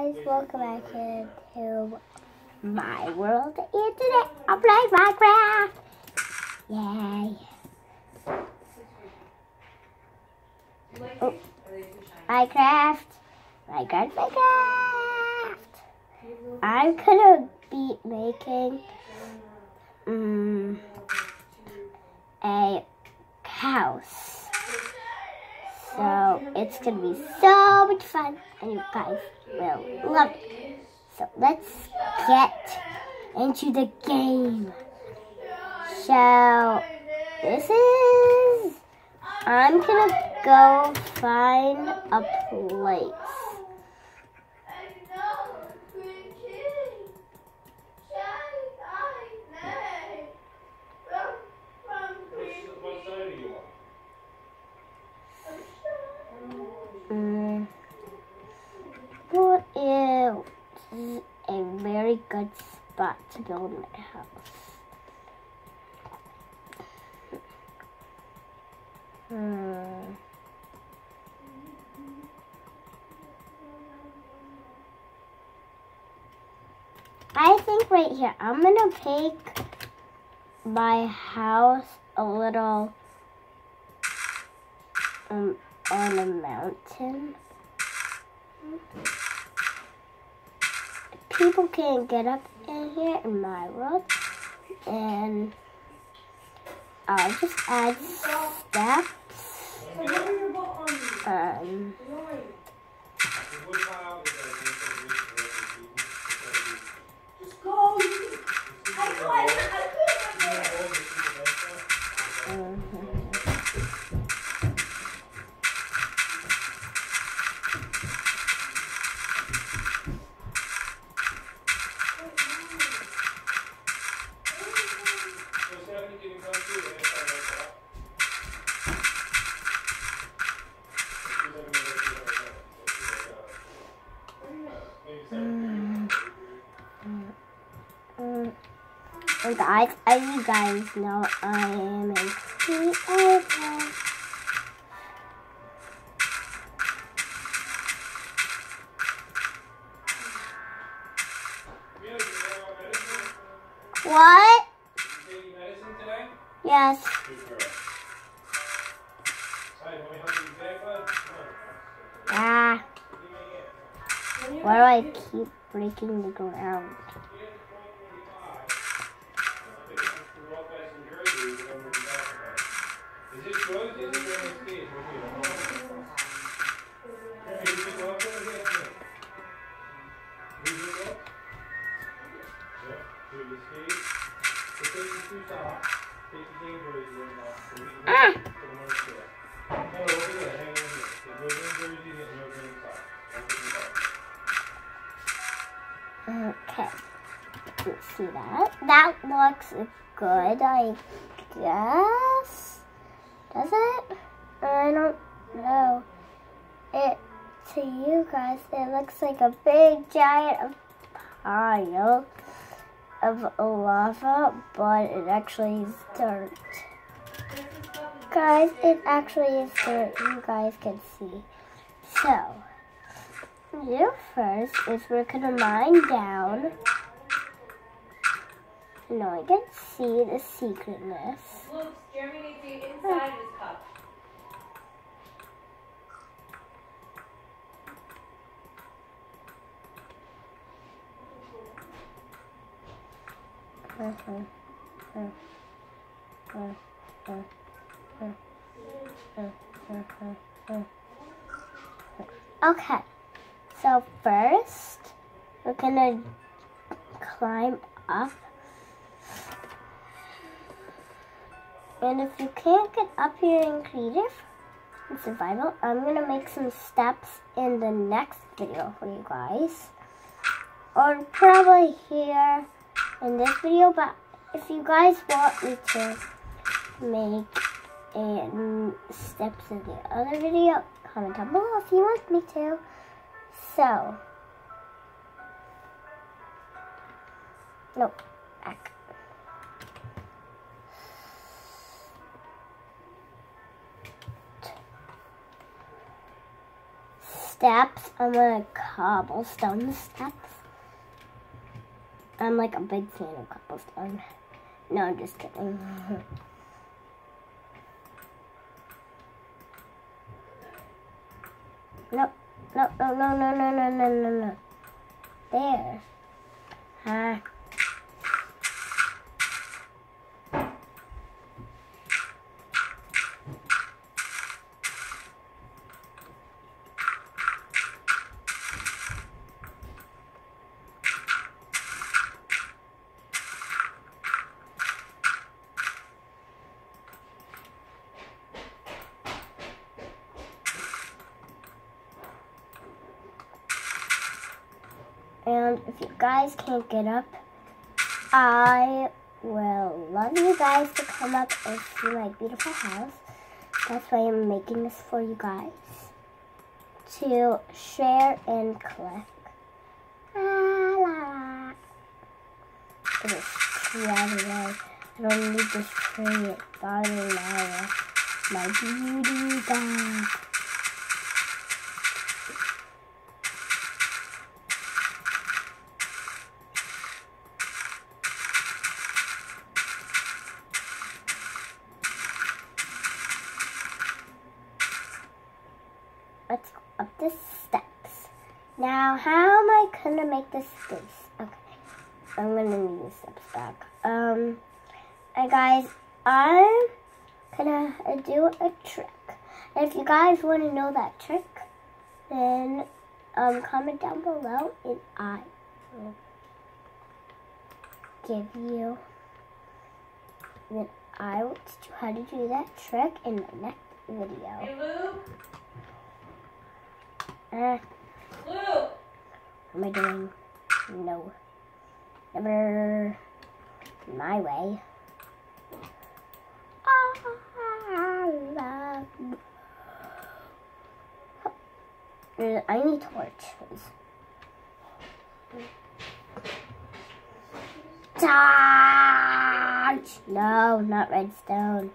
guys, welcome back here to my world. And today I'm playing Minecraft. Yay. Oh. Minecraft. I'm gonna be making a house. So it's gonna be so much fun and you guys will love it. So let's get into the game. So I'm gonna go find a place. What is a very good spot to build my house? I think right here. I'm gonna make my house a little on a mountain. People can't get up in here in my world, and I'll just add steps. And guys, as you guys know, I am a creator. What? Did you take medicine today? Yes. Why do I keep breaking the ground? Okay, let's see that. That looks good, I guess. Does it? I don't know. To you guys, it looks like a big giant pile of lava, but it actually is dirt. Guys, it actually is dirt. You guys can see. So, first is we're gonna mine down. No, I can see the secretness. Look, Jeremy needs the inside of his cup. Okay, so first we're gonna climb up, and if you can't get up here in creative and survival, I'm gonna make some steps in the next video for you guys, or probably here in this video. But if you guys want me to make steps in the other video, comment down below if you want me to. So, nope, back. steps. I'm like cobblestone steps. I'm like a big fan of cobblestone. No, I'm just kidding. No, no, no, no, no, no, no, no, no, no. There. Huh. And if you guys can't get up, I will love you guys to come up and see my beautiful house. That's why I'm making this for you guys. To share and click. Just tree out of there. I don't need this tree. It's bothering my beauty dog. Let's go up the steps. Now, how am I gonna make this space? Okay, I'm gonna need the steps back. Hey guys, I'm gonna do a trick. And if you guys want to know that trick, then comment down below, and I will give you. Then I will teach you how to do that trick in my next video. Hey, Luke. Luke! Luke! What am I doing? No. Never my way. I need torches. Torch! No, not redstone.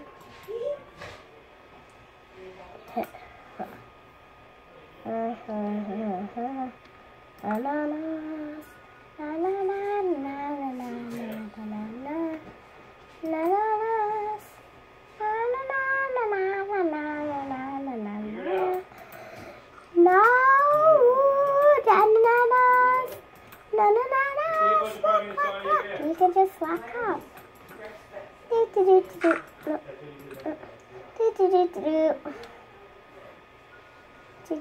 You can just walk up. I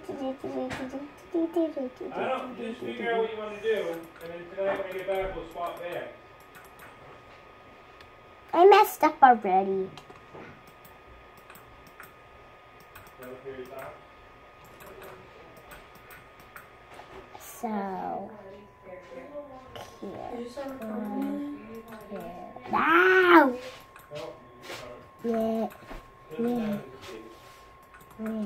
don't, just figure out what you want to do, and then tonight when I get back, we'll swap back. I messed up already. So, here. Now! Yeah. Yeah. Yeah.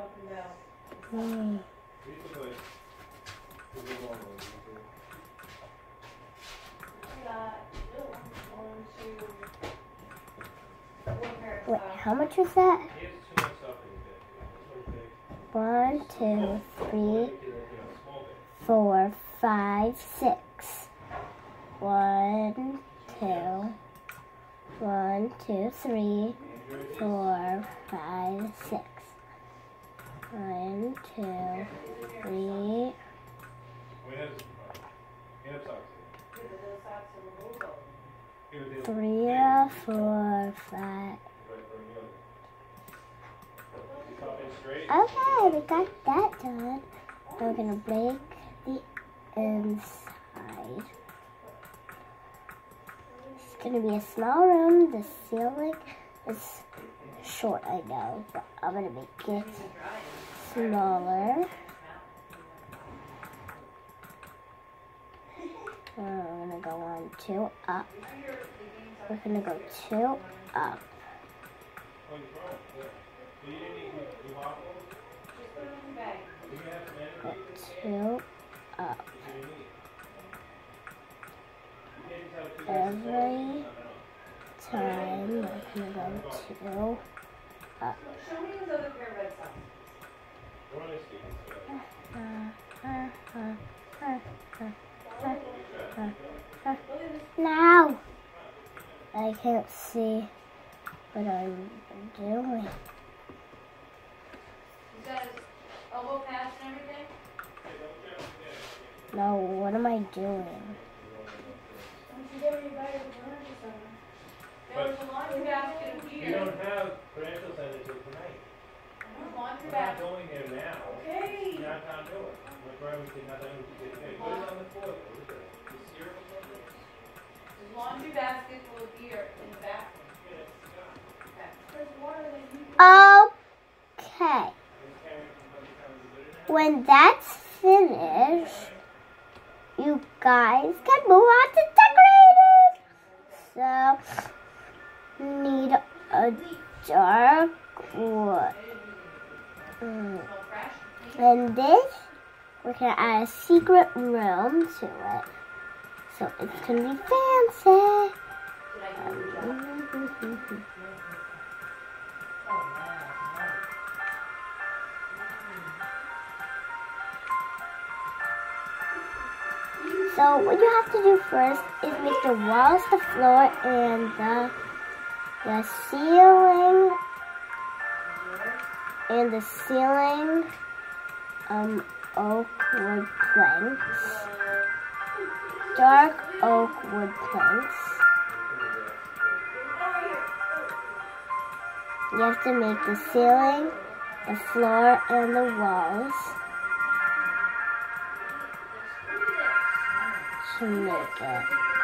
Wait, how much was that? 1, 2, 3, 4, 5, 6. 1, 2, 1, 2, 3, 4, 5, 6. 1, 2, 3. 3, 4, 5. Okay, we got that done. We're gonna break the inside. It's gonna be a small room. The ceiling is short, I know, but I'm gonna make it smaller. We're gonna go on 2 up. We're gonna go 2 up. 2 up. Every time we're gonna go 2 up. Show me his other pair of red socks. We're only speaking together. Now I can't see what I'm doing. He's got his elbow pads and everything. No, what am I doing? There was a laundry basket of You beer. don't have parental center till tonight. Laundry We're not basket. going there now. Okay. You're not gonna do it. We're trying to not done with it. Hey, put it on the floor. What is it? The syrup or something? There's a laundry basket full of beer in the bathroom. Okay. There's water that you Okay. When that's finished, you guys can move on to decorating. So, you need a dark wood. And this, we're going to add a secret room to it. So it's going to be fancy. So what you have to do first is make the walls, the floor, and the ceiling, oak wood planks, dark oak wood planks. You have to make the ceiling, the floor, and the walls to make it.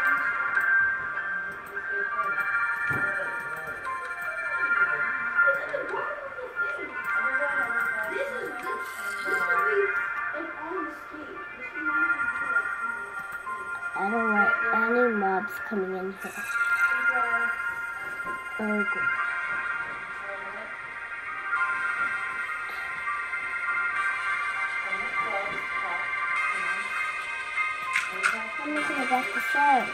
I don't want any mobs coming in here. Oh, good. I'm making it back to show.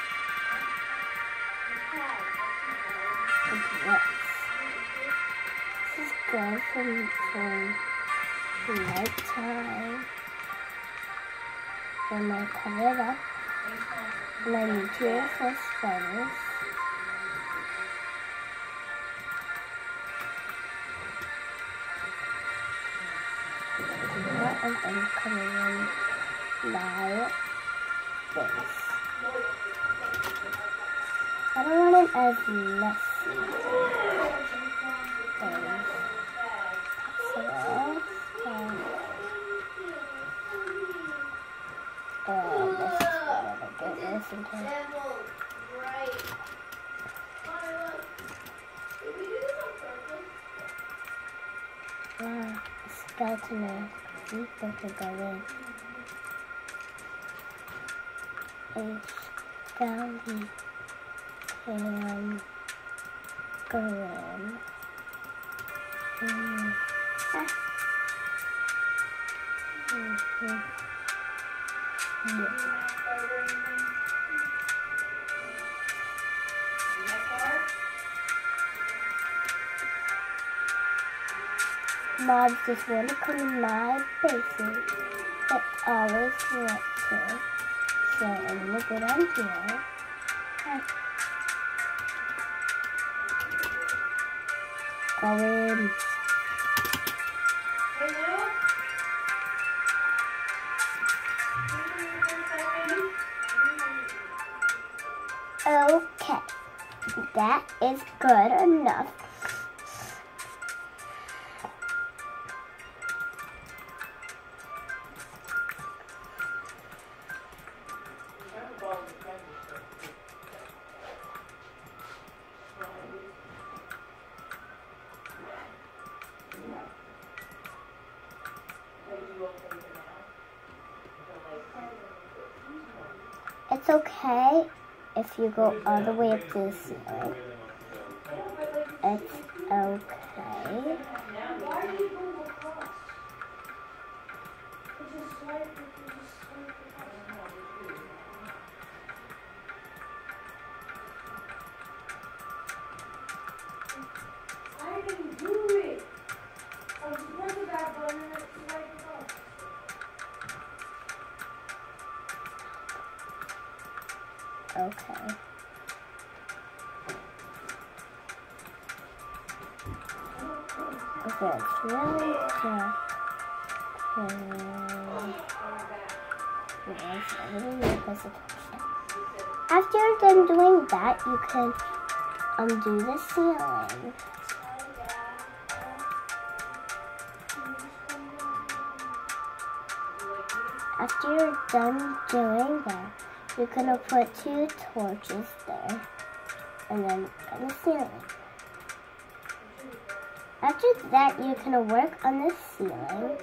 This is good for nighttime. When I cover it up, and I need to reinforce spiders. And then coming in my face. I don't want it as messy as possible. This is another good listen to. Skeleton feet that could go in. A skeleton can go in. Mobs just want to come in my basement. They always want to. So I'm gonna go down here. Go in. Hey, Lou? Okay, that is good enough. It's okay if you go all the way up to the ceiling. It's okay. I didn't do it. I was pressing that button. Okay. Okay, it's really dark. After you're done doing that, you can undo the ceiling. After you're done doing that, you're gonna put 2 torches there and then on the ceiling. After that, you're gonna work on the ceiling.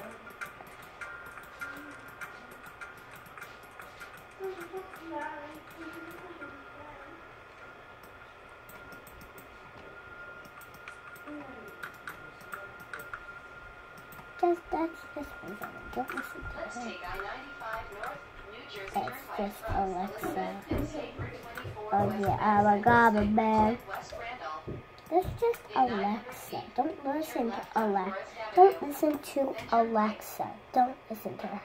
That's this one's on. Don't listen to Let's her. take I-95 North, New Jersey That's Turnpike just from Alexa. Elizabeth and take Route 24 Oh West yeah, Madison, my God, State man. West Randolph. That's just Alexa. Don't listen to Alexa. Don't listen to Alexa. Don't listen to her.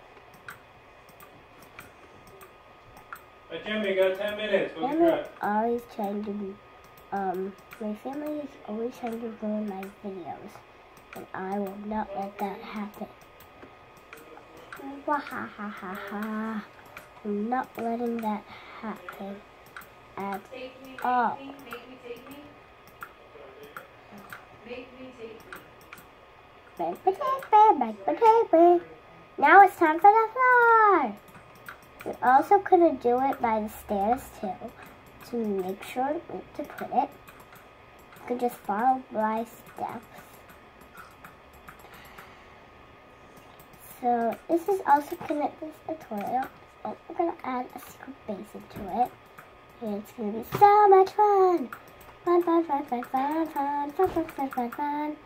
Hey, Jimmy, you got 10 minutes. Go get Family dressed. always trying to be, my family is always trying to ruin my videos, and I will not let that happen. Wahahaha. I'm not letting that happen at Take me, all. make me, take me. Make me, take me. Now it's time for the floor. You're also gonna do it by the stairs too, to make sure to put it. You can just follow my steps. So this is also gonna this tutorial. So we're gonna add a secret basin to it, and it's gonna be so much fun. Fun, fun, fun, fun, fun, fun, fun, fun, fun, fun, fun.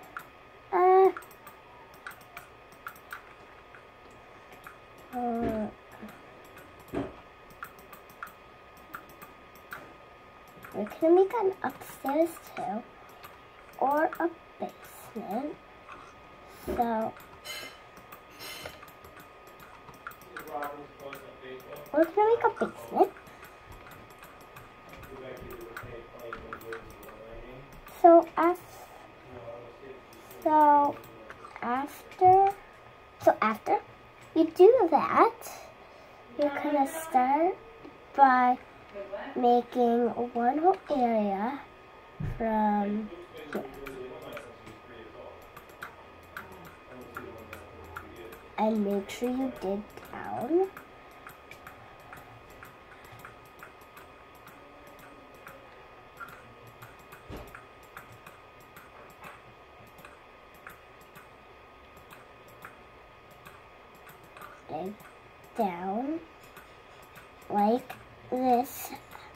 We're gonna make an upstairs too, or a basement. So we're gonna make a basement. So after you do that, you're gonna start by making one whole area from here. And make sure you dig down. Dig down like this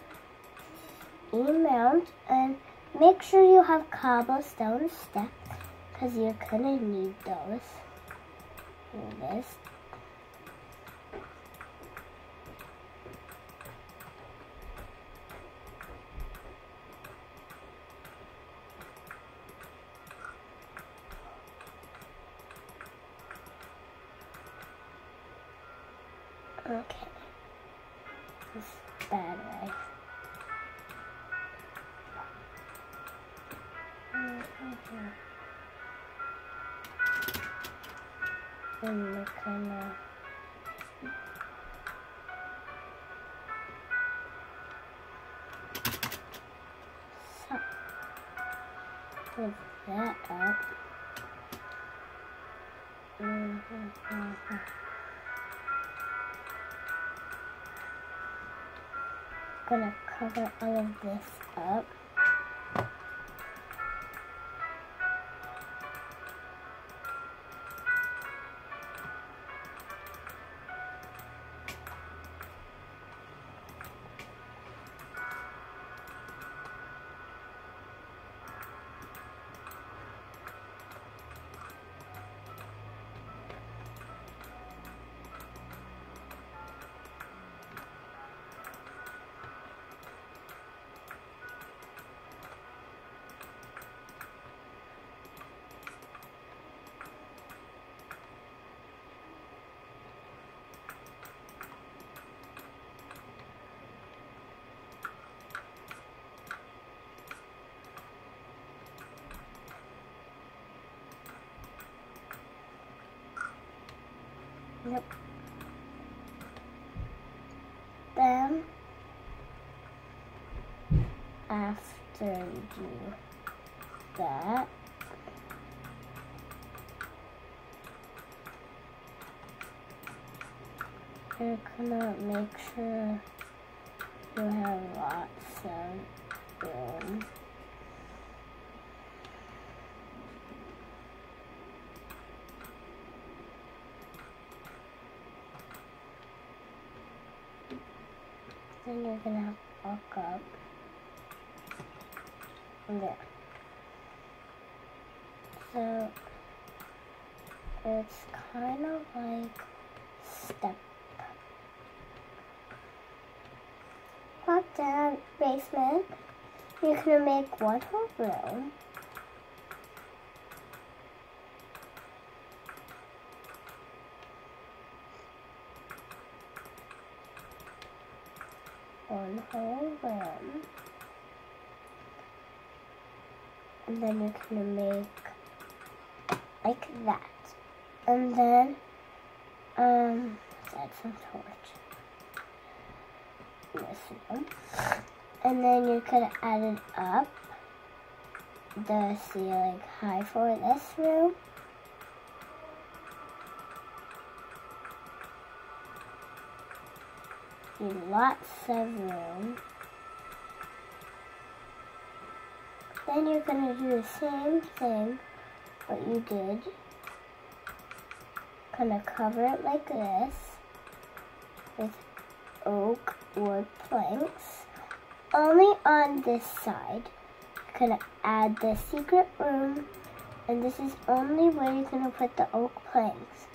amount, and make sure you have cobblestone steps because you're gonna need those. Do this. Okay. This is bad, right? And we're gonna put that up. Gonna cover all of this up. Yep. Then, after you do that, you're gonna make sure you have lots of room. Then you're gonna have to walk up from there. So it's kind of like step. Walk down basement. You're gonna make one whole room. One whole room. And then you're gonna make like that. And then let's add some torch. This one. And then you could add it up the ceiling high for this room. Lots of room. Then you're gonna do the same thing what you did. Gonna cover it like this with oak wood planks. Only on this side. You're gonna add the secret room, and this is only where you're gonna put the oak planks.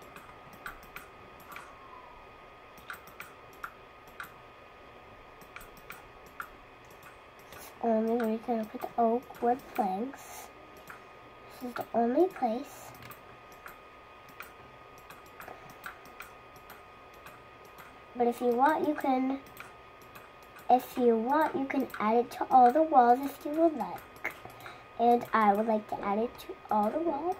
Only where you're gonna put the oak wood planks. This is the only place. But if you want, you can add it to all the walls if you would like. And I would like to add it to all the walls.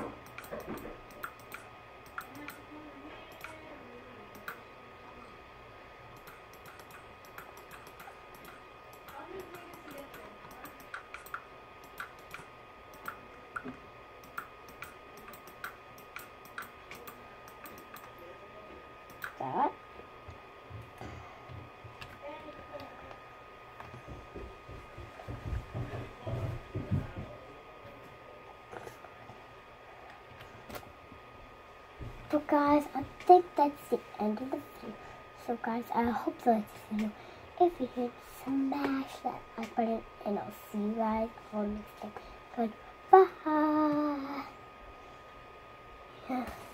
That. So guys, I think that's the end of the video. So guys, I hope you liked this video. If you did, smash that like button, and I'll see you guys on next time. Goodbye. Yeah.